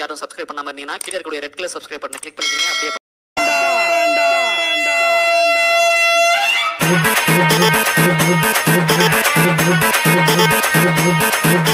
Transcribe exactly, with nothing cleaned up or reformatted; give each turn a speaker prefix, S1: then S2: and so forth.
S1: யாரும் சப்ஸ்கிரைப் பண்ணாம இருந்தீங்கன்னா கீழே இருக்கக்கூடிய ரெட் கலர் சப்ஸ்கிரைப் பட்டனை கிளிக் பண்ணிக்கோங்க. அப்படியே
S2: We'll be right back.